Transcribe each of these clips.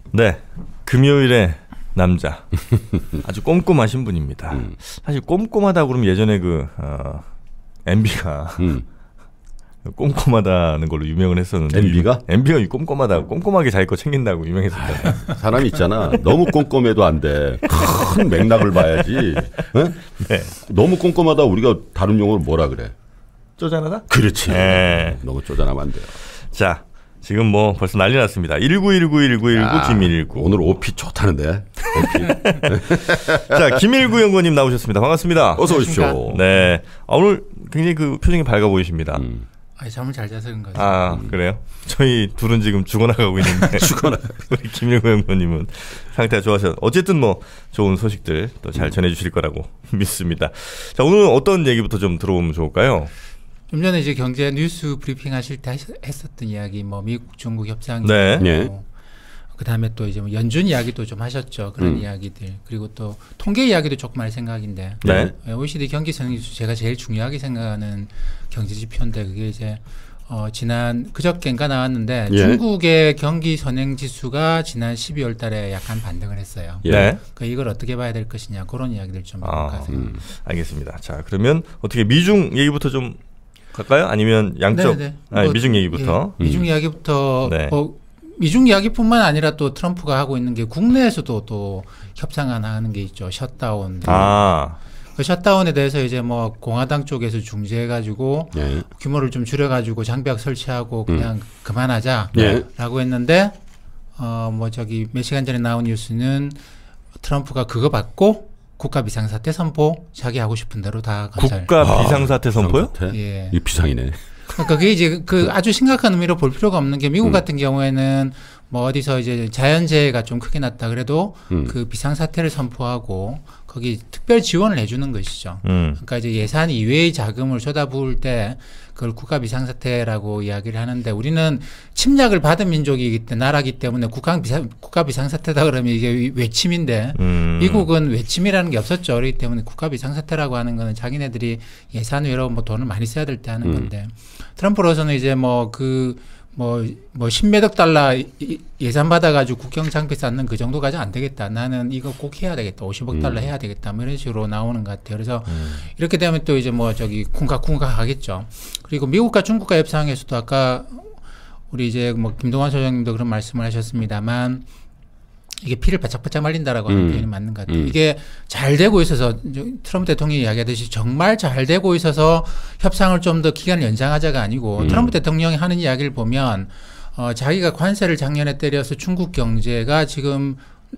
네, 금요일에 남자 아주 꼼꼼하신 분입니다. 사실 꼼꼼하다 그러면 예전에 MB가 꼼꼼하다는 걸로 유명을 했었는데 MB가 꼼꼼하다, 꼼꼼하게 자기 거 챙긴다고 유명했었잖아요. 사람이 있잖아. 너무 꼼꼼해도 안 돼. 큰 맥락을 봐야지. 네. 너무 꼼꼼하다 우리가 다른 용어로 뭐라 그래? 쪼잔하다? 그렇지. 네. 너무 쪼잔하면 안 돼요. 자, 지금 뭐 벌써 난리 났습니다. 1919 김일구. 오늘 오피 좋다는데. 자, 김일구 연구원님 나오셨습니다. 반갑습니다. 어서 오십시오. 네, 오늘 굉장히 표정이 밝아 보이십니다. 잠을 잘 자서 그런 거죠. 아, 그래요? 저희 둘은 지금 죽어나가고 있는데 우리 김일구 연구원님은 상태가 좋아서 어쨌든 뭐 좋은 소식들 또 잘 전해주실 거라고 믿습니다. 자, 오늘 어떤 얘기부터 좀 들어보면 좋을까요? 좀 전에 이제 경제 뉴스 브리핑 하실 때 했었던 이야기, 뭐 미국 중국 협상이, 네. 네. 그다음에 또 이제 뭐 연준 이야기도 좀 하셨죠. 그런 이야기들. 그리고 또 통계 이야기도 조금 할 생각인데. 네. OECD 경기 선행지수 제가 제일 중요하게 생각하는 경제 지표인데 그게 이제 지난 그저께인가 나왔는데 예. 중국의 경기 선행지수가 지난 12월 달에 약간 반등을 했어요. 예. 네. 이걸 어떻게 봐야 될 것이냐 그런 이야기들 좀 해볼까 생각합니다. 알겠습니다. 자, 그러면 어떻게 미중 얘기부터 좀 갈까요? 아니면 양쪽? 미중 얘기부터. 예, 미중 이야기부터. 네. 미중 이야기뿐만 아니라 또 트럼프가 하고 있는 게 국내에서도 또 협상 하나 하는 게 있죠. 샷다운. 그 샷다운에 대해서 이제 뭐 공화당 쪽에서 중재해가지고 예. 규모를 좀 줄여가지고 장벽 설치하고 그냥 그만하자라고 예. 했는데 뭐 저기 몇 시간 전에 나온 뉴스는 트럼프가 그거 받고 국가 비상사태 선포 자기 하고 싶은 대로 다 건설. 국가 비상사태 선포요? 비상사태? 예. 이 비상이네. 그러니까 그게 이제 아주 심각한 의미로 볼 필요가 없는 게 미국 같은 경우에는 뭐 어디서 이제 자연재해가 좀 크게 났다 그래도 그 비상사태를 선포하고 거기 특별 지원을 해주는 것이죠. 그러니까 이제 예산 이외의 자금을 쏟아부을 때 그걸 국가 비상사태라고 이야기를 하는데 우리는 침략을 받은 민족이기 때문에 나라기 때문에 국가 비상사태다 그러면 이게 외침인데 미국은 외침이라는 게 없었죠. 그렇기 때문에 국가 비상사태라고 하는 거는 자기네들이 예산 외로 뭐 돈을 많이 써야 될 때 하는 건데 트럼프로서는 이제 뭐 십몇억 달러 예산 받아가지고 국경 장비 쌓는 그 정도까지 안 되겠다. 나는 이거 꼭 해야 되겠다. 50억 달러 해야 되겠다. 뭐 이런 식으로 나오는 것 같아요. 그래서 이렇게 되면 또 이제 뭐 저기 쿵각쿵각 하겠죠. 그리고 미국과 중국과 협상에서도 아까 우리 이제 뭐 김동완 소장님도 그런 말씀을 하셨습니다만 이게 피를 바짝바짝 말린다라고 하는 표현이 맞는 것 같아요. 이게 잘 되고 있어서 트럼프 대통령이 이야기하듯이 정말 잘 되고 있어서 협상을 좀 더 기간을 연장하자가 아니고 트럼프 대통령이 하는 이야기를 보면 자기가 관세를 작년에 때려서 중국 경제가 지금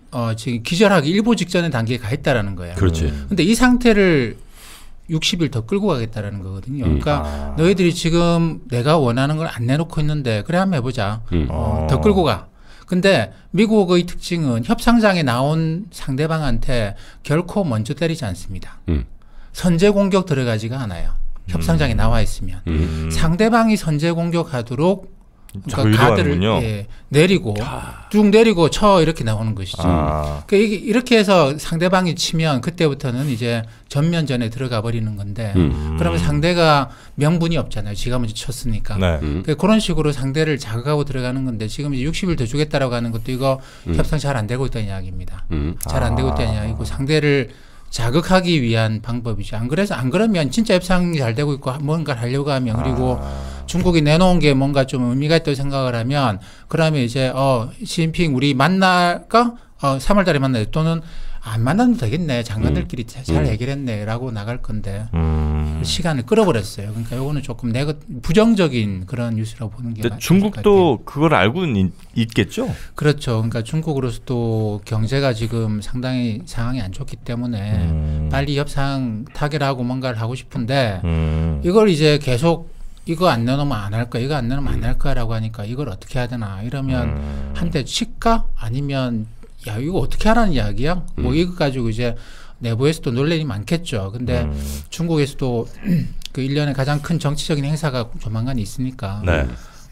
기절하기 일보 직전의 단계에 가 있다라는 거예요. 그렇지. 근데 이 상태를 60일 더 끌고 가겠다라는 거거든요. 그러니까 너희들이 지금 내가 원하는 걸 안 내놓고 있는데 그래 한번 해보자. 더 끌고 가. 근데 미국의 특징은 협상장에 나온 상대방한테 결코 먼저 때리지 않습니다. 선제 공격 들어가지가 않아요. 협상장에 나와 있으면. 상대방이 선제 공격하도록 그러니까 가드를 내리고 쭉 내리고 쳐 이렇게 나오는 것이죠. 그러니까 이렇게 해서 상대방이 치면 그때부터는 이제 전면전에 들어가 버리는 건데 그러면 상대가 명분이 없잖아요. 지가 먼저 쳤으니까. 네. 그러니까 그런 식으로 상대를 자극하고 들어가는 건데 지금 이제 60일 더 주겠다라고 하는 것도 이거 협상 잘 안 되고 있다는 이야기입니다. 잘 안 되고 있다는 이야기고 상대를 자극하기 위한 방법이죠. 안 그러면 진짜 협상이 잘 되고 있고 뭔가를 하려고 하면 그리고 중국이 내놓은 게 뭔가 좀 의미가 있다고 생각을 하면 그러면 이제 시진핑 우리 만날까? 3월 달에 만나요. 또는 안 만나도 되겠네. 장관들끼리 잘 해결했네라고 나갈 건데 시간을 끌어버렸어요. 그러니까 이거는 조금 부정적인 그런 뉴스라고 보는 게 맞을 것 같아요. 중국도 그걸 알고는 있겠죠? 그렇죠. 그러니까 중국으로서도 경제가 지금 상당히 상황이 안 좋기 때문에 빨리 협상 타결하고 뭔가를 하고 싶은데 이걸 이제 계속 이거 안 내놓으면 안 할 거야. 이거 안 내놓으면 안 할 거야라고 하니까 이걸 어떻게 해야 되나. 이러면 한대 칠까? 아니면 야 이거 어떻게 하라는 이야기야? 뭐 이거 가지고 이제 내부에서도 논란이 많겠죠. 근데 중국에서도 그 1년에 가장 큰 정치적인 행사가 조만간 있으니까 네.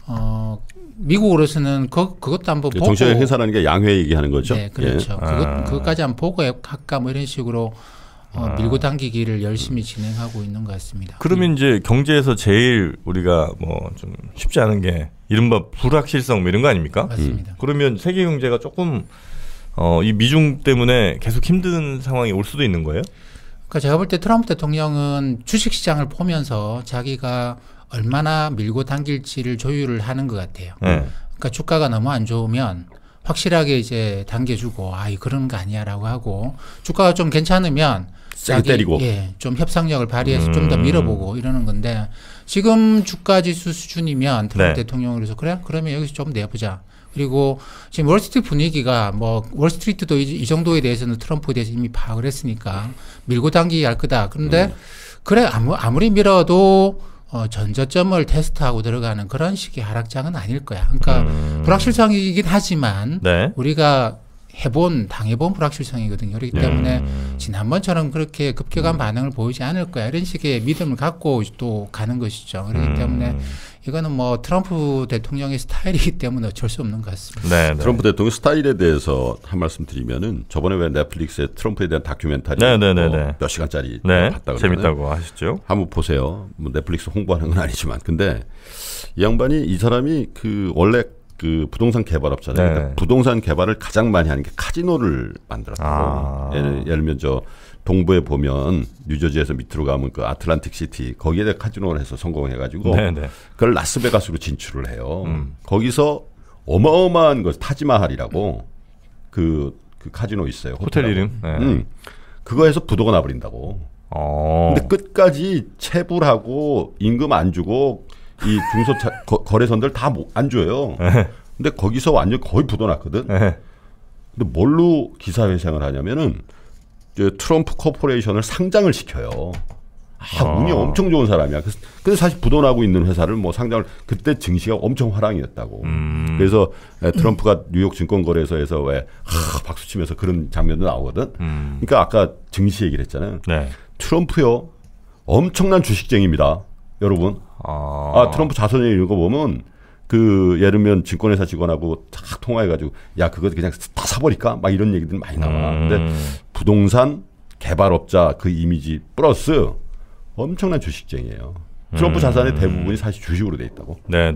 미국으로서는 그것도 한번 보고 정치적 행사라는 게 양회 얘기하는 거죠. 네, 그렇죠. 예. 그것까지 한번 보고 할까 뭐 이런 식으로 밀고 당기기를 열심히 진행하고 있는 것 같습니다. 그러면 이제 경제에서 제일 우리가 뭐 좀 쉽지 않은 게 이른바 불확실성 뭐 이런 거 아닙니까? 맞습니다. 그러면 세계 경제가 조금 이 미중 때문에 계속 힘든 상황이 올 수도 있는 거예요? 그러니까 제가 볼 때 트럼프 대통령은 주식시장을 보면서 자기가 얼마나 밀고 당길지를 조율을 하는 것 같아요. 그러니까 주가가 너무 안 좋으면 확실하게 이제 당겨주고 그런 거 아니야라고 하고 주가가 좀 괜찮으면 세게 때리고 좀 협상력을 발휘해서 좀 더 밀어보고 이러는 건데 지금 주가 지수 수준이면 트럼프 대통령으로서 그러면 여기서 좀 내보자. 그리고 지금 월스트리트 분위기가 뭐 월스트리트도 이 정도에 대해서는 트럼프에 대해서 이미 파악을 했으니까 밀고 당기기 할 거다. 그런데 아무리 밀어도 전저점을 테스트하고 들어가는 그런 식의 하락장은 아닐 거야. 그러니까 불확실성이긴 하지만 우리가 당해본 불확실성이거든요. 그렇기 때문에 지난번처럼 그렇게 급격한 반응을 보이지 않을 거야. 이런 식의 믿음을 갖고 또 가는 것이죠. 그렇기 때문에 이거는 뭐 트럼프 대통령의 스타일이기 때문에 어쩔 수 없는 것 같습니다. 트럼프 대통령 스타일에 대해서 한 말씀 드리면은 저번에 왜 넷플릭스에 트럼프에 대한 다큐멘터리 몇 시간짜리 봤다고 재밌다고 하셨죠? 한번 보세요. 뭐 넷플릭스 홍보하는 건 아니지만 근데 이 사람이 그 원래 그 부동산 개발업자잖아요. 그러니까 부동산 개발을 가장 많이 하는 게 카지노를 만들었고 예를 들면 저 동부에 보면 뉴저지에서 밑으로 가면 그 아틀란틱 시티 거기에 카지노를 해서 성공해가지고 그걸 라스베가스로 진출을 해요. 거기서 어마어마한 것 타지마할이라고 그 카지노 있어요. 호텔 이름. 그거에서 부도가 나버린다고. 근데 끝까지 체불하고 임금 안 주고 이 거래선들 다 안 줘요. 근데 거기서 완전 거의 부도 났거든. 근데 뭘로 기사회생을 하냐면은 트럼프 코퍼레이션을 상장을 시켜요. 운이 엄청 좋은 사람이야. 그래서 사실 부도나고 있는 회사를 뭐 상장을 그때 증시가 엄청 화랑이었다고. 그래서 트럼프가 뉴욕 증권거래소에서 왜 박수 치면서 그런 장면도 나오거든. 그러니까 아까 증시 얘기를 했잖아요. 트럼프요 엄청난 주식쟁이입니다, 여러분. 트럼프 자서전 읽어 보면 그 예를 들면 증권회사 직원하고 딱 통화해가지고 그거 그냥 다 사버릴까? 막 이런 얘기들 많이 나와. 근데 부동산 개발업자 그 이미지 플러스 엄청난 주식쟁이에요. 트럼프 자산의 대부분이 사실 주식으로 돼 있다고.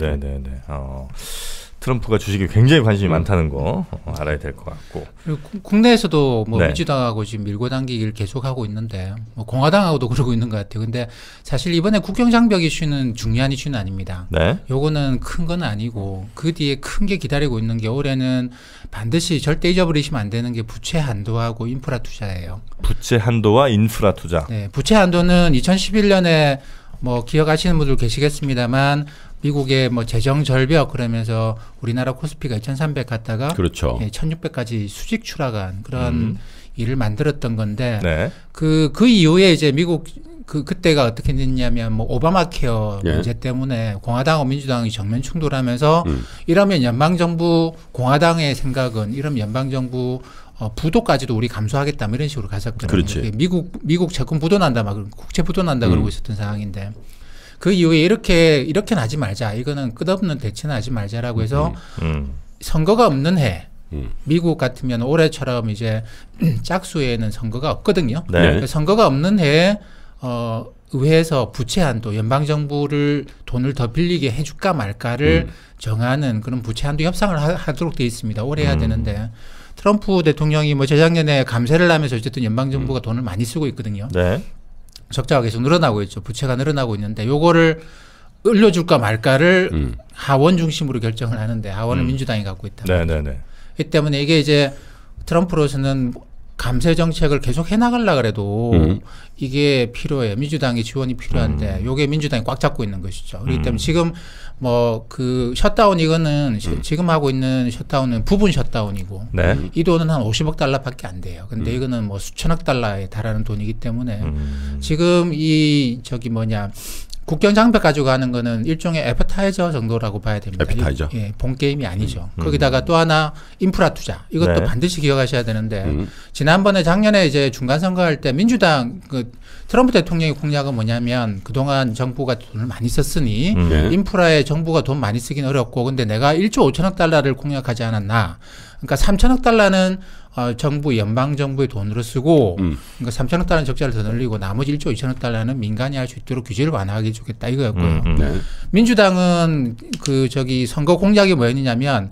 트럼프가 주식에 굉장히 관심이 많다는 거 알아야 될 것 같고. 그리고 국내에서도 뭐 민주당하고 지금 밀고 당기기를 계속하고 있는데 뭐 공화당하고도 그러고 있는 것 같아요. 근데 사실 이번에 국경장벽 이슈는 중요한 이슈는 아닙니다. 요거는 큰 건 아니고 그 뒤에 큰 게 기다리고 있는 게 올해는 반드시 절대 잊어버리시면 안 되는 게 부채 한도하고 인프라 투자예요. 부채 한도와 인프라 투자. 부채 한도는 2011년에 뭐 기억하시는 분들 계시겠습니다만 미국의 뭐 재정 절벽 그러면서 우리나라 코스피가 2,300 갔다가 1,600까지 수직 추락한 그런 일을 만들었던 건데 그 이후에 이제 미국 그때가 어떻게 됐냐면 뭐 오바마 케어 문제 때문에 공화당하고 민주당이 정면 충돌하면서 이러면 연방정부 공화당의 생각은 이러면 연방정부 부도까지도 우리 감수하겠다 뭐 이런 식으로 갔었거든요. 미국 채권 부도 난다 막 국채 부도 난다 그러고 있었던 상황인데 그 이후에 이렇게는 하지 말자. 이거는 끝없는 대치는 하지 말자라고 해서 선거가 없는 해. 미국 같으면 올해처럼 이제 짝수에는 선거가 없거든요. 선거가 없는 해에 의회에서 부채 한도, 연방정부를 돈을 더 빌리게 해줄까 말까를 정하는 그런 부채 한도 협상을 하도록 되어 있습니다. 올해 해야 되는데 트럼프 대통령이 뭐 재작년에 감세를 하면서 어쨌든 연방정부가 돈을 많이 쓰고 있거든요. 적자가 계속 늘어나고 있죠. 부채가 늘어나고 있는데 요거를 올려줄까 말까를 하원 중심으로 결정을 하는데 하원을 민주당이 갖고 있다. 이 때문에 이게 이제 트럼프로서는 감세 정책을 계속 해나가려고 그래도 이게 필요해요. 민주당의 지원이 필요한데 요게 민주당이 꽉 잡고 있는 것이죠. 그렇기 때문에 지금 뭐 그 셧다운 이거는 지금 하고 있는 셧다운은 부분 셧다운이고 이 돈은 한 50억 달러밖에 안 돼요. 근데 이거는 뭐 수천억 달러에 달하는 돈이기 때문에 지금 이 국경 장벽 가지고 가는 거는 일종의 애퍼타이저 정도라고 봐야 됩니다. 애퍼타이저. 본 게임이 아니죠. 거기다가 또 하나 인프라 투자. 이것도 반드시 기억하셔야 되는데 지난번에 작년에 이제 중간 선거할 때 민주당 트럼프 대통령의 공약은 뭐냐면 그동안 정부가 돈을 많이 썼으니 인프라에 정부가 돈 많이 쓰긴 어렵고 근데 내가 1조 5천억 달러를 공약하지 않았나. 그러니까 3천억 달러는 정부 연방 정부의 돈으로 쓰고 그러니까 3천억 달러 적자를 더 늘리고 나머지 1조 2천억 달러는 민간이 할 수 있도록 규제를 완화하게 해주겠다 이거였고요. 네. 민주당은 선거 공약이 뭐였냐면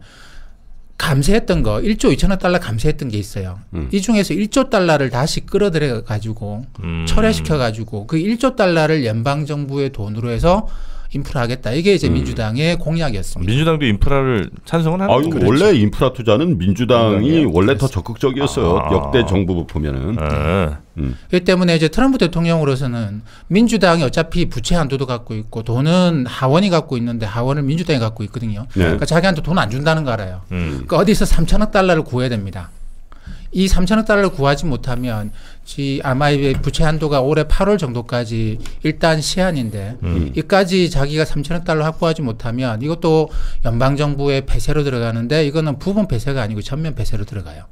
감세했던 거 1조 2천억 달러 감세했던 게 있어요. 이 중에서 1조 달러를 다시 끌어들여 가지고 철회시켜 가지고 그 1조 달러를 연방 정부의 돈으로 해서 인프라 하겠다. 이게 이제 민주당의 공약이었습니다. 민주당도 인프라를 찬성은 하는 거죠. 그렇죠. 원래 인프라 투자는 민주당이 원래 더 적극적이었어요. 역대 정부 보면은. 그렇기 때문에 이제 트럼프 대통령으로서는 민주당이 어차피 부채 한도도 갖고 있고 돈은 하원이 갖고 있는데 하원을 민주당이 갖고 있거든요. 네. 그러니까 자기한테 돈 안 준다는 거 알아요. 그러니까 어디서 3천억 달러를 구해야 됩니다. 이 3천억 달러를 구하지 못하면 아마 부채 한도가 올해 8월 정도까지 일단 시한인데 이까지 자기가 3천억 달러 확보하지 못하면 이것도 연방정부의 폐쇄로 들어가는데 이거는 부분 폐쇄가 아니고 전면 폐쇄로 들어가요.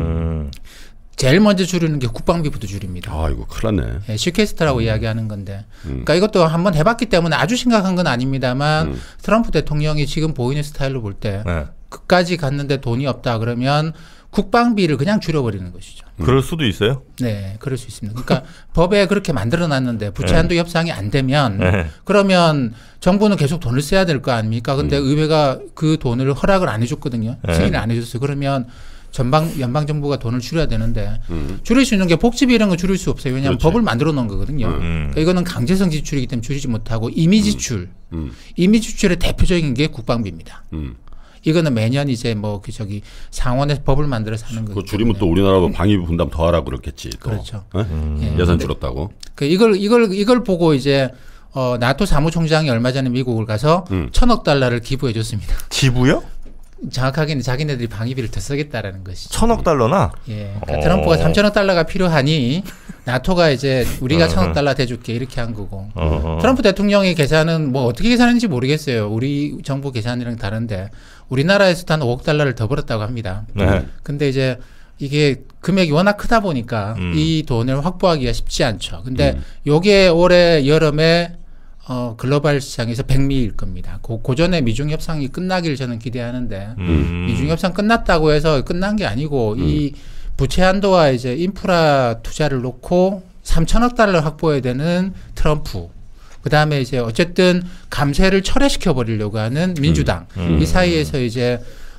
제일 먼저 줄이는 게 국방비부터 줄입니다. 이거 큰일 났네. 예, 시퀘스트라고 이야기하는 건데. 그러니까 이것도 한번 해봤기 때문에 아주 심각한 건 아닙니다만 트럼프 대통령이 지금 보이는 스타일로 볼 때 끝까지 갔는데 돈이 없다 그러면 국방비를 그냥 줄여버리는 것이죠. 그럴 수도 있어요? 네, 그럴 수 있습니다. 그러니까 법에 그렇게 만들어놨는데 부채한도 협상이 안 되면 그러면 정부는 계속 돈을 써야 될 거 아닙니까? 근데 의회가 그 돈을 허락을 안 해줬거든요. 승인을 안 해줬어요. 그러면 연방 정부가 돈을 줄여야 되는데 줄일 수 있는 게 복지비 이런 거 줄일 수 없어요. 왜냐하면 그렇지. 법을 만들어 놓은 거거든요. 그러니까 이거는 강제성 지출이기 때문에 줄이지 못하고 임의 지출, 임의 지출의 대표적인 게 국방비입니다. 이거는 매년 이제 상원에서 법을 만들어서 하는 거예요. 그 줄이면 또 우리나라도 방위비 분담 더 하라고 그렇겠지. 또. 그렇죠. 예? 예산 줄었다고. 이걸 보고 이제 나토 사무총장이 얼마 전에 미국을 가서 1,000억 달러를 기부해 줬습니다. 기부요? 정확하게는 자기네들이 방위비를 더 쓰겠다라는 것이죠. 1,000억 달러나? 예. 그러니까 트럼프가 3천억 달러가 필요하니 나토가 이제 우리가 1,000억 달러 대줄게 이렇게 한 거고. 트럼프 대통령의 계산은 어떻게 계산했는지 모르겠어요. 우리 정부 계산이랑 다른데 우리나라에서도 한 5억 달러를 더 벌었다고 합니다. 네. 근데 이제 이게 금액이 워낙 크다 보니까 이 돈을 확보하기가 쉽지 않죠. 근데 요게 올해 여름에 글로벌 시장에서 백미일 겁니다. 그 전에 미중 협상이 끝나길 저는 기대하는데 미중 협상 끝났다고 해서 끝난 게 아니고 이 부채 한도와 이제 인프라 투자를 놓고 3천억 달러 확보해야 되는 트럼프. 그다음에 이제 어쨌든 감세를 철회시켜 버리려고 하는 민주당. 이 사이에서 이제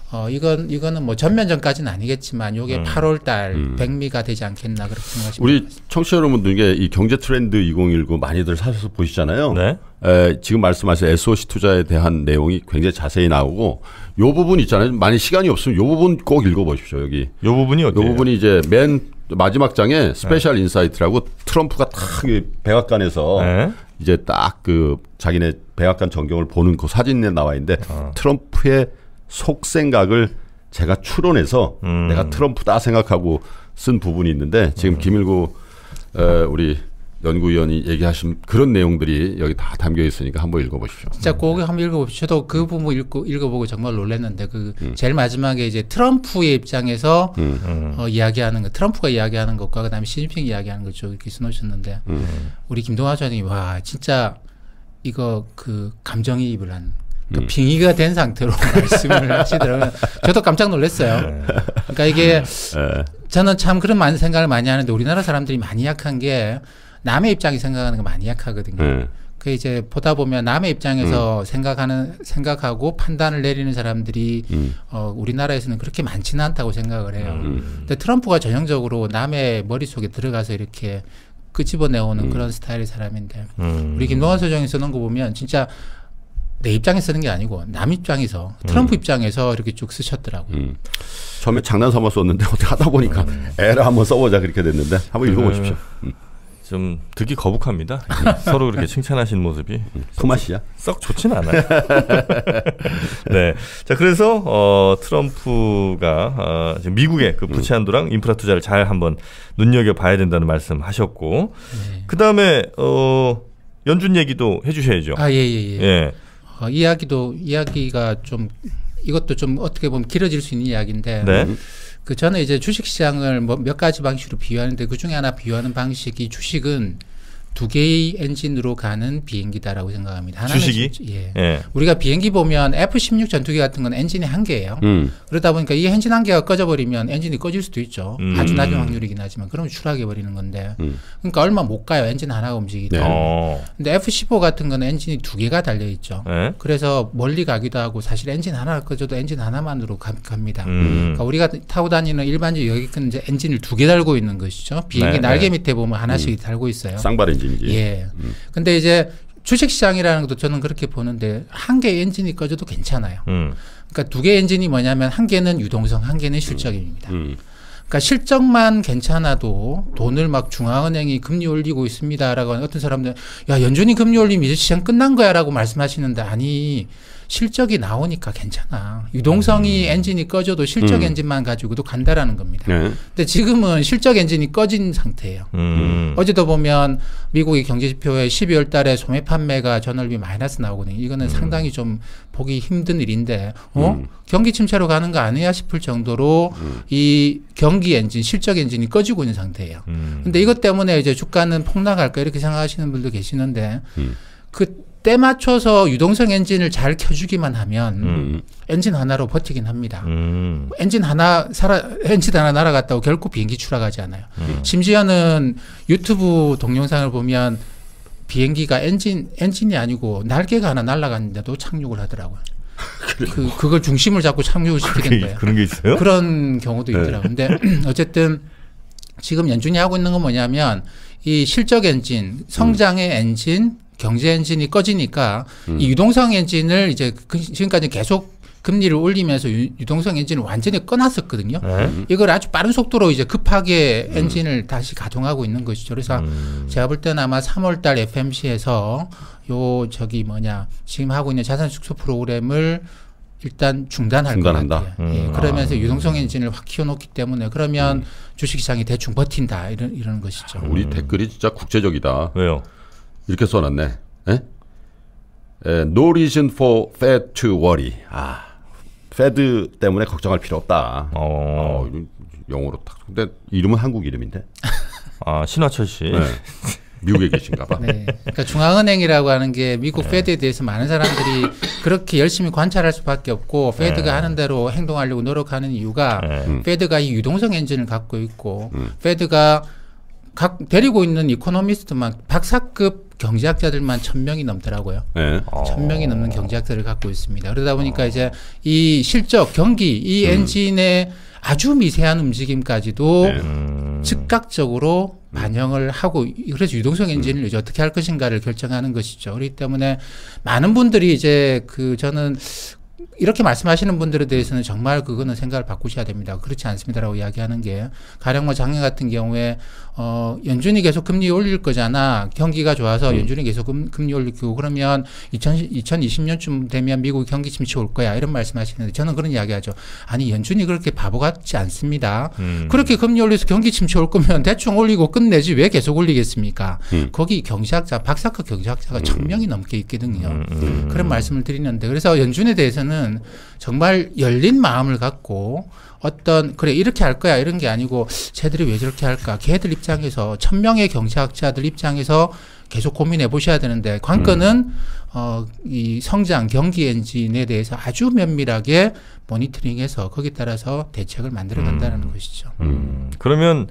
이거는 전면전까지는 아니겠지만 요게 8월 달 백미가 되지 않겠나 그렇게 생각하십니다. 우리 청취자 여러분들께 이 경제 트렌드 2019 많이들 사셔서 보시잖아요. 네. 지금 말씀하신 SOC 투자에 대한 내용이 굉장히 자세히 나오고 요 부분 있잖아요. 만약 시간이 없으면 요 부분 꼭 읽어보십시오. 여기. 요 부분이 어때요? 요 부분이 이제 맨 마지막 장에 스페셜 인사이트라고 트럼프가 딱 백악관에서 이제 딱 그 자기네 백악관 전경을 보는 그 사진에 나와 있는데 트럼프의 속생각을 제가 추론해서 내가 트럼프다 생각하고 쓴 부분이 있는데 지금 김일구 우리 연구위원이 얘기하신 그런 내용들이 여기 다 담겨 있으니까 한번 읽어보십시오. 진짜 꼭 한번 읽어보십시오. 저도 그 부분 읽어보고 정말 놀랐는데 제일 마지막에 이제 트럼프의 입장에서 이야기하는 것, 트럼프가 이야기하는 것과 그다음에 시진핑이 이야기하는 것죠 이렇게 써놓으셨는데 우리 김동완 소장님이 와 진짜 이거 감정이입을 한 빙의가 된 상태로 말씀을 하시더라고요. 저도 깜짝 놀랐어요. 그러니까 이게 저는 참 그런 많은 생각을 많이 하는데 우리나라 사람들이 많이 약한 게 남의 입장이 생각하는 거 많이 약하거든요. 그 이제 보다 보면 남의 입장에서 생각하고 판단을 내리는 사람들이 우리나라에서는 그렇게 많지는 않다고 생각을 해요. 근데 트럼프가 전형적으로 남의 머릿속에 들어가서 이렇게 끄집어내오는 그런 스타일의 사람인데 우리 김동완 소장이 쓰는 거 보면 진짜 내 입장에 쓰는 게 아니고 남 입장에서 트럼프 입장에서 이렇게 쭉 쓰셨더라고요. 처음에 장난 삼아 썼는데 어떻게 하다 보니까 에라 한번 써보자 그렇게 됐는데 한번 읽어보십시오. 좀 듣기 거북합니다. 서로 그렇게 칭찬하시는 모습이 그 맛이야? 썩 좋진 않아요. 네. 자, 그래서 트럼프가 지금 미국의 그 부채 한도랑 인프라 투자를 잘 한번 눈여겨봐야 된다는 말씀하셨고 그 다음에 연준 얘기도 해주셔야죠. 예. 이야기가 좀 이것도 좀 어떻게 보면 길어질 수 있는 이야기인데 저는 이제 주식시장을 몇 가지 방식으로 비유하는데 그 중에 하나 비유하는 방식이 주식은 두 개의 엔진으로 가는 비행기다라고 생각합니다. 하나는 주식이? 예. 우리가 비행기 보면 F-16 전투기 같은 건 엔진이 한 개예요. 그러다 보니까 이 엔진 한 개가 꺼져버리면 엔진이 꺼질 수도 있죠. 아주 낮은 확률이긴 하지만 그러면 추락해 버리는 건데 그러니까 얼마 못 가요. 엔진 하나가 움직이기 때문에. 근데 F-15 같은 건 엔진이 두 개가 달려 있죠. 그래서 멀리 가기도 하고 사실 엔진 하나가 꺼져도 엔진 하나만으로 갑니다. 그러니까 우리가 타고 다니는 일반적 여객은 이제 엔진을 두 개 달고 있는 것이죠. 비행기 날개 밑에 보면 하나씩 달고 있어요. 쌍발 엔진이지. 예. 근데 이제 주식시장이라는 것도 저는 그렇게 보는데 한 개의 엔진이 꺼져도 괜찮아요. 그러니까 두 개의 엔진이 뭐냐면 한 개는 유동성, 한 개는 실적입니다. 그러니까 실적만 괜찮아도 돈을 막 중앙은행이 금리 올리고 있습니다라고 하는 어떤 사람들은 야 연준이 금리 올리면 이제 시장 끝난 거야라고 말씀하시는데 아니 실적이 나오니까 괜찮아. 유동성이 엔진이 꺼져도 실적 엔진만 가지고도 간다라는 겁니다. 근데 지금은 실적 엔진이 꺼진 상태예요. 어제도 보면 미국의 경제지표에 12월 달에 소매 판매가 전월비 마이너스 나오거든요. 이거는 상당히 좀 보기 힘든 일인데 경기 침체로 가는 거 아니야 싶을 정도로 이 경기 엔진, 실적 엔진이 꺼지고 있는 상태예요. 근데 이것 때문에 이제 주가는 폭락할까 이렇게 생각하시는 분도 계시는데 그 때 맞춰서 유동성 엔진을 잘 켜주기만 하면 엔진 하나로 버티긴 합니다. 엔진 하나 날아갔다고 결코 비행기 추락하지 않아요. 심지어는 유튜브 동영상을 보면 비행기가 엔진이 아니고 날개가 하나 날아갔는데도 착륙을 하더라고요. 그걸 중심을 잡고 착륙을 시키는 거예요. 그런 게 있어요? 그런 경우도 있더라고요. 근데 어쨌든 지금 연준이 하고 있는 건 뭐냐면 이 실적 엔진, 성장의 엔진, 경제 엔진이 꺼지니까 이 유동성 엔진을 이제 지금까지 계속 금리를 올리면서 유동성 엔진을 완전히 꺼놨었거든요. 이걸 아주 빠른 속도로 이제 급하게 엔진을 다시 가동하고 있는 것이죠. 그래서 제가 볼 때는 아마 3월달 FMC에서 지금 하고 있는 자산 축소 프로그램을 일단 중단할 것 같아요. 예, 그러면서 유동성 엔진을 확 키워놓기 때문에 그러면 주식시장이 대충 버틴다 이런 것이죠. 우리 댓글이 진짜 국제적이다. 왜요? 이렇게 써놨네. No reason for Fed to worry. Fed 때문에 걱정할 필요 없다. 영어로 딱. 근데 이름은 한국 이름인데. 신화철 씨. 네. 미국에 계신가 봐. 네. 그러니까 중앙은행이라고 하는 게 미국 페드에 대해서 많은 사람들이 그렇게 열심히 관찰할 수밖에 없고 페드가 하는 대로 행동하려고 노력하는 이유가 페드가 이 유동성 엔진을 갖고 있고 페드가 데리고 있는 이코노미스트만 박사급 경제학자들만 1000명이 넘더라고요. 1000명이 넘는 경제학자를 갖고 있습니다. 그러다 보니까 이제 이 실적, 경기, 이 엔진의 아주 미세한 움직임까지도 즉각적으로 반영을 하고 그래서 유동성 엔진을 이제 어떻게 할 것인가를 결정하는 것이죠. 그렇기 때문에 많은 분들이 이제 저는 이렇게 말씀하시는 분들에 대해서는 정말 그거는 생각을 바꾸셔야 됩니다. 그렇지 않습니다라고 이야기하는 게 가령 뭐 작년 같은 경우에 연준이 계속 금리 올릴 거잖아. 경기가 좋아서 연준이 계속 금리 올릴 거고 그러면 2020년쯤 되면 미국 경기 침체 올 거야. 이런 말씀하시는데 저는 그런 이야기하죠. 아니 연준이 그렇게 바보 같지 않습니다. 그렇게 금리 올려서 경기 침체 올 거면 대충 올리고 끝내지 왜 계속 올리겠습니까? 거기 경제학자, 박사급 경제학자가 1000명이 넘게 있거든요. 그런 말씀을 드리는데 그래서 연준에 대해서는 정말 열린 마음을 갖고 그래 이렇게 할 거야 이런 게 아니고 쟤들이 왜 저렇게 할까 걔들 입장에서 1000명의 경제학자들 입장에서 계속 고민해 보셔야 되는데 관건은 이 성장 경기 엔진에 대해서 아주 면밀하게 모니터링해서 거기에 따라서 대책을 만들어 간다는 것이죠. 그러면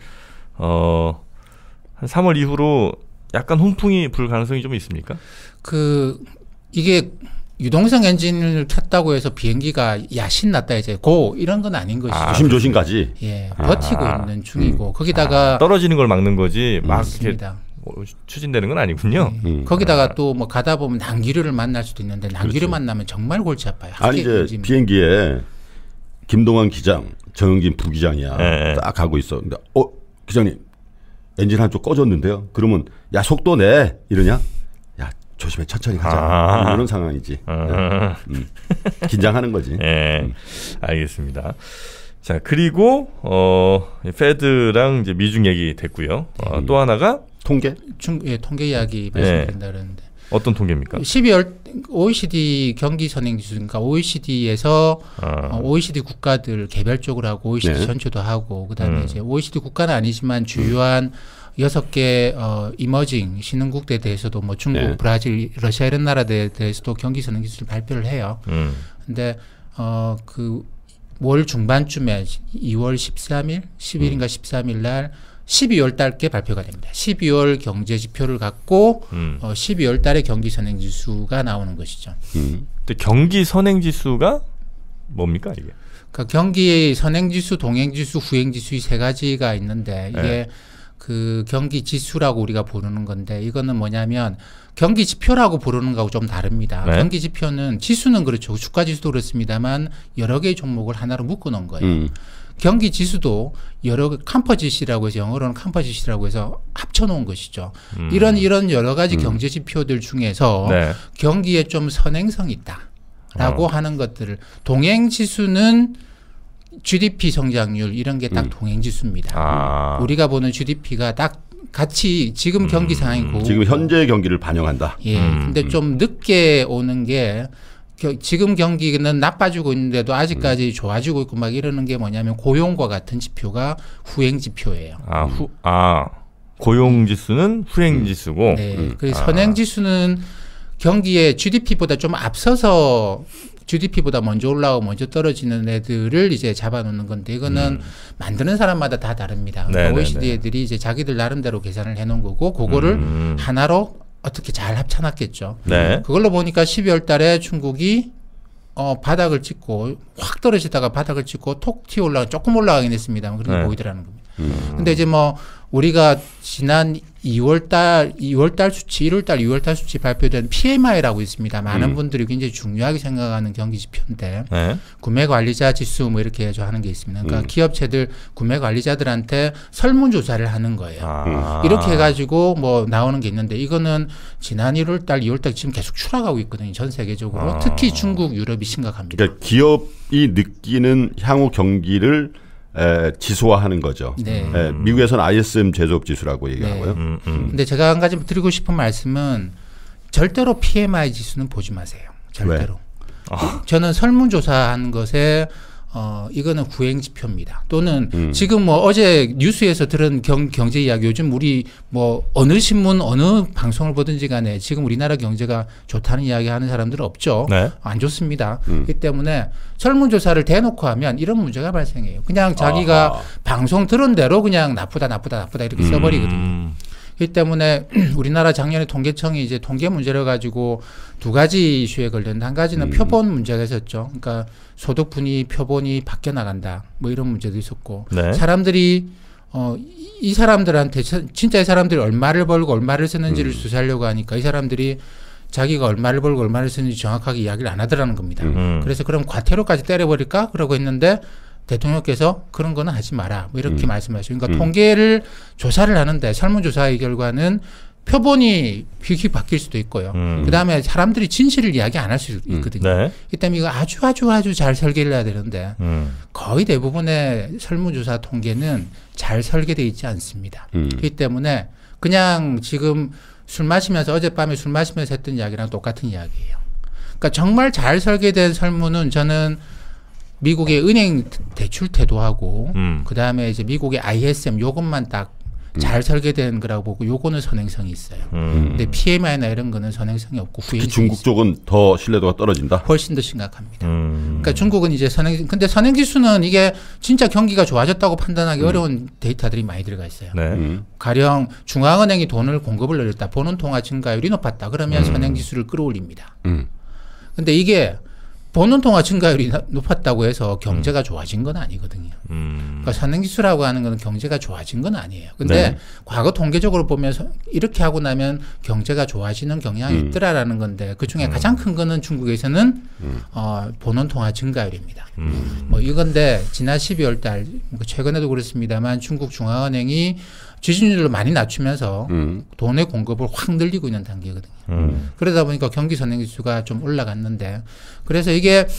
한 3월 이후로 약간 훈풍이 불 가능성이 좀 있습니까? 이게 유동성 엔진을 켰다고 해서 비행기가 신났다 이제 이런 건 아닌 것이죠. 조심조심까지. 예, 버티고 있는 중이고 거기다가 떨어지는 걸 막는 거지 막 이렇게 추진되는 건 아니군요. 거기다가 또 뭐 가다 보면 난기류를 만날 수도 있는데 난기류 만나면 정말 골치 아파요. 아니 이제 비행기에 김동완 기장, 정영진 부기장이야 딱 가고 있어. 근데 기장님 엔진 한쪽 꺼졌는데요. 그러면 야 속도 내 이러냐? 조심해 천천히 가자. 이런 상황이지. 긴장하는 거지. 알겠습니다. 자 그리고 페드랑 이제 미중 얘기 됐고요. 또 하나가 통계? 통계 이야기 말씀드린다 그러는데 어떤 통계입니까? 12월 OECD 경기 선행지수, 그러니까 OECD에서 OECD 국가들 개별적으로 하고 OECD 네. 전체도 하고 그다음에 이제 OECD 국가는 아니지만 주요한 6개 이머징 신흥국에 대해서도 뭐 중국, 네. 브라질, 러시아 이런 나라들에 대해서도 경기 선행지수를 발표를 해요. 근데 그 월 중반쯤에 2월 13일, 10일인가 13일 날 12월 달께 발표가 됩니다. 12월 경제 지표를 갖고 12월 달에 경기 선행 지수가 나오는 것이죠. 근데 경기 선행 지수가 뭡니까 이게? 그러니까 경기 선행 지수, 동행 지수, 후행 지수 이 세 가지가 있는데 이게 네. 그 경기 지수라고 우리가 부르는 건데 이거는 뭐냐면 경기 지표라고 부르는 거하고 좀 다릅니다. 네. 경기 지표는 지수는 그렇죠. 주가 지수도 그렇습니다만 여러 개의 종목을 하나로 묶어 놓은 거예요. 경기 지수도 여러 컴포짓이라고 해서 영어로는 컴포짓이라고 해서 합쳐 놓은 것이죠. 이런 여러 가지 경제 지표들 중에서 네. 경기에 좀 선행성이 있다라고 하는 것들을 동행 지수는 GDP 성장률 이런 게 딱 동행 지수입니다. 우리가 보는 GDP가 딱 같이 지금 경기 상황이고 지금 현재 경기를 반영한다. 예. 근데 좀 늦게 오는 게 지금 경기는 나빠지고 있는데도 아직까지 좋아지고 있고 막 이러는 게 뭐냐면 고용과 같은 지표가 후행 지표예요. 고용 지수는 후행 지수고. 네. 그래서 선행 지수는 경기에 GDP보다 좀 앞서서 GDP보다 먼저 올라오고 먼저 떨어지는 애들을 이제 잡아놓는 건데 이거는 만드는 사람마다 다 다릅니다. 그러니까 OECD 애들이 이제 자기들 나름대로 계산을 해놓은 거고 그거를 하나로 어떻게 잘 합쳐놨겠죠. 네. 그걸로 보니까 12월 달에 중국이 바닥을 찍고 확 떨어지다가 바닥을 찍고 톡 튀어 올라가 조금 올라가긴 했습니다. 그렇게 보이더라는 겁니다. 근데 이제 뭐 우리가 지난 2월달 수치, 1월달, 2월달 수치 발표된 PMI라고 있습니다. 많은 분들이 굉장히 중요하게 생각하는 경기 지표인데 네. 구매 관리자 지수 뭐 이렇게 하는 게 있습니다. 그러니까 기업체들 구매 관리자들한테 설문조사를 하는 거예요. 이렇게 해가지고 뭐 나오는 게 있는데 이거는 지난 1월달, 2월달 지금 계속 추락하고 있거든요. 전 세계적으로 특히 중국, 유럽이 심각합니다. 그러니까 기업이 느끼는 향후 경기를 지수화하는 거죠. 네. 미국에서는 ISM 제조업 지수라고 얘기하고요. 근데 제가 한 가지 드리고 싶은 말씀은 절대로 PMI 지수는 보지 마세요. 절대로. 저는 설문조사한 것에 이거는 후행 지표입니다. 또는 지금 뭐 어제 뉴스에서 들은 경제 이야기 요즘 우리 뭐 어느 신문 어느 방송을 보든지 간에 지금 우리나라 경제가 좋다는 이야기 하는 사람들은 없죠. 네. 안 좋습니다. 그렇기 때문에 설문조사를 대놓고 하면 이런 문제가 발생해요. 그냥 자기가 방송 들은 대로 그냥 나쁘다 이렇게 써버리거든요. 그렇기 때문에 우리나라 작년에 통계청이 이제 통계 문제를 가지고 두 가지 이슈에 걸렸는데 한 가지는 표본 문제가 있었죠. 그러니까 소득 분위 표본이 바뀌어 나간다. 뭐 이런 문제도 있었고 네. 사람들이 이 사람들한테 진짜 이 사람들이 얼마를 벌고 얼마를 쓰는지를 조사하려고 하니까 이 사람들이 자기가 얼마를 벌고 얼마를 쓰는지 정확하게 이야기를 안 하더라는 겁니다. 그래서 그럼 과태료까지 때려버릴까? 그러고 했는데 대통령께서 그런 거는 하지 마라. 뭐 이렇게 말씀하시고. 그러니까 통계를 조사를 하는데 설문조사의 결과는 표본이 휙휙 바뀔 수도 있고요. 그 다음에 사람들이 진실을 이야기 안 할 수 있거든요. 네. 이 때문에 이거 아주 잘 설계를 해야 되는데 거의 대부분의 설문조사 통계는 잘 설계되어 있지 않습니다. 그렇기 때문에 그냥 지금 술 마시면서 어젯밤에 술 마시면서 했던 이야기랑 똑같은 이야기예요. 그러니까 정말 잘 설계된 설문은 저는 미국의 은행 대출 태도하고 그다음에 이제 미국의 ISM 요것만 딱 잘 설계된 거라고 보고 요거는 선행성이 있어요. 근데 PMI나 이런 거는 선행성이 없고 후행성이 중국 있어요. 쪽은 더 신뢰도가 떨어진다. 훨씬 더 심각합니다. 그러니까 중국은 이제 근데 선행지수는 이게 진짜 경기가 좋아졌다고 판단하기 어려운 데이터들이 많이 들어가 있어요. 네. 가령 중앙은행이 돈을 공급을 늘렸다. 보는 통화 증가율이 높았다. 그러면 선행지수를 끌어올립니다. 근데 이게 보는 통화 증가율이 높았다고 해서 경제가 좋아진 건 아니거든요. 그러니까 선행지수라고 하는 건 경제가 좋아진 건 아니에요. 근데 네. 과거 통계적으로 보면 이렇게 하고 나면 경제가 좋아지는 경향이 있더라라는 건데 그중에 가장 큰 거는 중국에서는 보는 통화 증가율입니다. 뭐 이건데 지난 12월 달 최근에도 그렇습니다만 중국 중앙은행이 지준율을 많이 낮추면서 돈의 공급을 확 늘리고 있는 단계거든요. 그러다 보니까 경기 선행지수가 좀 올라갔는데 그래서 이게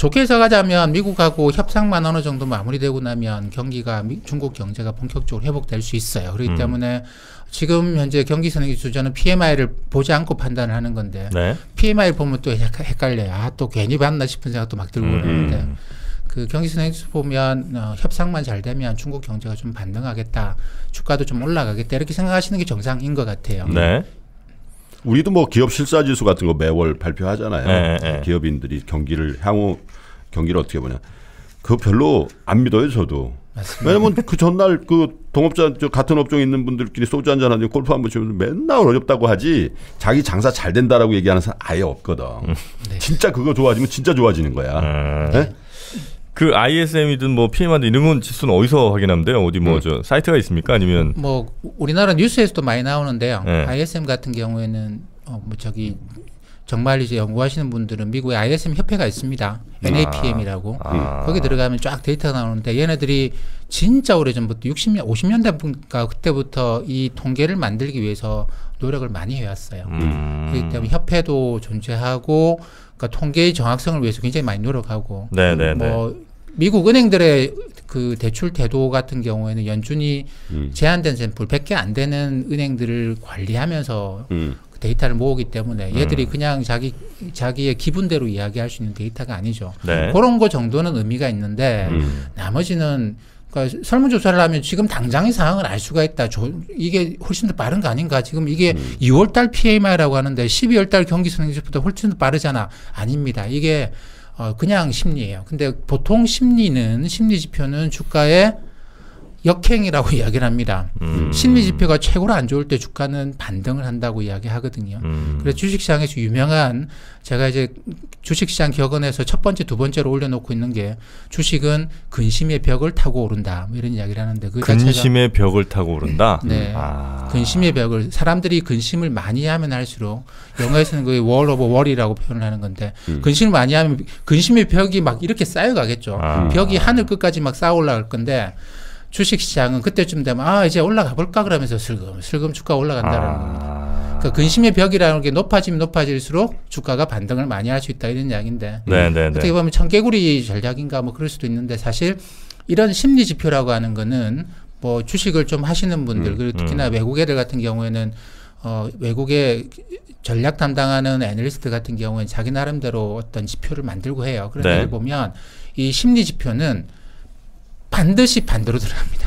좋게 해석하자면 미국하고 협상만 어느 정도 마무리되고 나면 경기가 중국 경제가 본격적으로 회복될 수 있어요. 그렇기 때문에 지금 현재 경기선행지수저는 PMI를 보지 않고 판단을 하는 건데 네. PMI를 보면 또 헷갈려요. 아, 또 괜히 봤나 싶은 생각도 막 들고 그러는데 그 경기선행지수 보면 협상만 잘 되면 중국 경제가 좀 반등하겠다. 주가도 좀 올라가겠다. 이렇게 생각하시는 게 정상인 것 같아요. 네. 우리도 뭐 기업 실사지수 같은 거 매월 발표하잖아요. 기업인들이 향후 경기를 어떻게 보냐. 그거 별로 안 믿어요, 저도. 맞습니다. 왜냐면 그 전날 그 동업자 같은 업종에 있는 분들끼리 소주 한잔 하는데 골프 한번 치면 맨날 어렵다고 하지 자기 장사 잘 된다라고 얘기하는 사람 아예 없거든. 네. 진짜 그거 좋아지면 진짜 좋아지는 거야. 네? 그 ISM이든 뭐 PMI든 이런 건 지수는 어디서 확인하면 돼요? 어디 뭐 저 사이트가 있습니까? 아니면 뭐 우리나라 뉴스에서도 많이 나오는데요. 네. ISM 같은 경우에는 뭐 저기 정말 이제 연구하시는 분들은 미국의 ISM 협회가 있습니다. NAPM이라고. 거기 들어가면 쫙 데이터가 나오는데 얘네들이 진짜 오래전부터 60년, 50년대인가 그때부터 이 통계를 만들기 위해서 노력을 많이 해왔어요. 그렇기 때문에 협회도 존재하고 그러니까 통계의 정확성을 위해서 굉장히 많이 노력하고 뭐 미국 은행들의 그 대출 태도 같은 경우에는 연준이 제한된 샘플 100개 안 되는 은행들을 관리하면서 데이터를 모으기 때문에 얘들이 그냥 자기의 기분대로 이야기할 수 있는 데이터가 아니죠. 네. 그런 거 정도는 의미가 있는데 나머지는 그러니까 설문조사를 하면 지금 당장의 상황을 알 수가 있다. 이게 훨씬 더 빠른 거 아닌가. 지금 이게 2월달 PMI라고 하는데 12월달 경기선행지수보다 훨씬 더 빠르잖아. 아닙니다. 이게 그냥 심리예요. 근데 보통 심리지표는 주가의 역행이라고 이야기를 합니다. 심리지표가 최고로 안 좋을 때 주가는 반등을 한다고 이야기하거든요. 그래서 주식시장에서 유명한 제가 이제 주식시장 격언에서 첫 번째, 두 번째로 올려놓고 있는 게 주식은 근심의 벽을 타고 오른다. 뭐 이런 이야기를 하는데 그 근심의 벽을 타고 오른다? 네. 근심의 벽을 사람들이 근심을 많이 하면 할수록 영어에서는 그 wall of worry라고 표현을 하는 건데 근심을 많이 하면 근심의 벽이 막 이렇게 쌓여가겠죠. 벽이 하늘 끝까지 막 쌓아 올라갈 건데 주식시장은 그때쯤 되면 이제 올라가 볼까 그러면서 슬금 주가가 올라간다는 겁니다. 그러니까 근심의 벽이라는 게 높아지면 높아질수록 주가가 반등을 많이 할 수 있다 이런 이야기인데 어떻게 보면 청개구리 전략인가 뭐 그럴 수도 있는데 사실 이런 심리지표라고 하는 거는 뭐 주식을 좀 하시는 분들 그리고 특히나 외국 애들 같은 경우에는 외국의 전략 담당하는 애널리스트 같은 경우에는 자기 나름대로 어떤 지표를 만들고 해요. 그런 데를 보면 이 심리지표는 반드시 반대로 들어갑니다.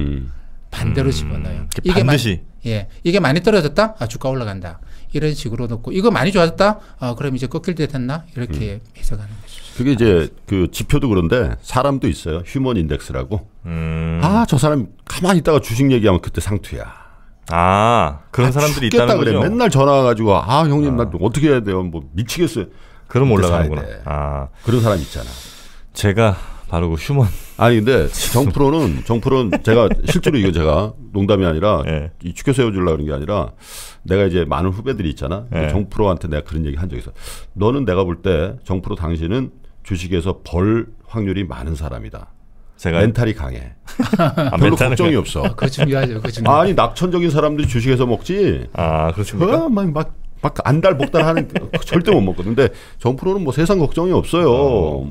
반대로 집어넣어요. 이게 반드시. 이게 많이 떨어졌다? 주가 올라간다. 이런 식으로 놓고 이거 많이 좋아졌다? 그럼 이제 꺾일 때 됐나? 이렇게 해석하는 거죠. 그게 이제 그 지표도 그런데 사람도 있어요. 휴먼 인덱스라고. 저 사람 가만히 있다가 주식 얘기하면 그때 상투야. 그런 사람들이 있다는 그래. 거죠. 맨날 전화 와가지고 형님 나 어떻게 해야 돼요? 뭐 미치겠어요. 그럼 올라가는구나. 그런 사람 있잖아. 제가 바로 그 휴먼. 근데 정프로는 제가 실제로 이거 제가 농담이 아니라 이 추켜 세워주려고 그런 게 아니라 내가 이제 많은 후배들이 있잖아. 정프로한테 내가 그런 얘기 한 적이 있어. 너는 내가 볼 때 정프로 당신은 주식에서 벌 확률이 많은 사람이다. 제가 멘탈이 강해. 별로 걱정이 없어. 그거 중요하죠. 아니 낙천적인 사람들이 주식에서 먹지. 그렇습니까? 막 안달 복달 하는 절대 못 먹거든. 근데 정프로는 뭐 세상 걱정이 없어요.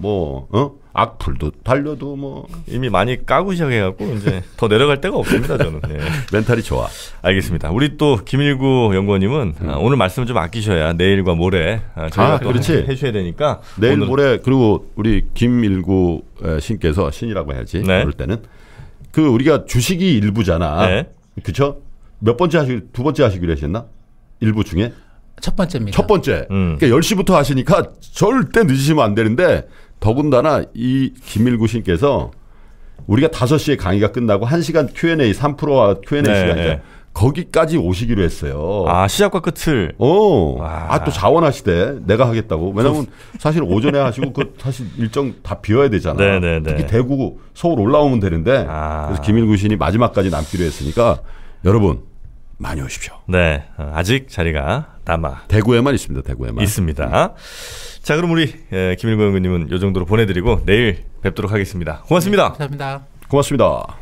악플도 달려도 뭐 이미 많이 까고 시작해갖고 이제 더 내려갈 데가 없습니다. 저는. 멘탈이 좋아. 알겠습니다. 우리 또 김일구 연구원님은 오늘 말씀을 좀 아끼셔야 내일과 모레 저희가 또 해주셔야 되니까 내일 모레 그리고 우리 김일구 신께서 신이라고 해야지 그럴 때는 그 우리가 주식이 일부잖아. 그렇죠? 몇 번째 두 번째 하시기로 하셨나? 일부 중에 첫 번째입니다. 첫 번째. 그러니까 10시부터 하시니까 절대 늦으시면 안 되는데 더군다나 이 김일구 신께서 우리가 5시에 강의가 끝나고 1시간 Q&A 3%와 Q&A 시간이죠. 거기까지 오시기로 했어요. 시작과 끝을. 또 자원하시대. 내가 하겠다고. 왜냐면 사실 오전에 하시고 사실 일정 다 비워야 되잖아. 특히 대구, 서울 올라오면 되는데 그래서 김일구 신이 마지막까지 남기로 했으니까 여러분 많이 오십시오. 아직 자리가 남아. 대구에만 있습니다. 대구에만. 있습니다. 자, 그럼 우리 김일구 연구님은 이 정도로 보내드리고 내일 뵙도록 하겠습니다. 고맙습니다. 감사합니다. 고맙습니다.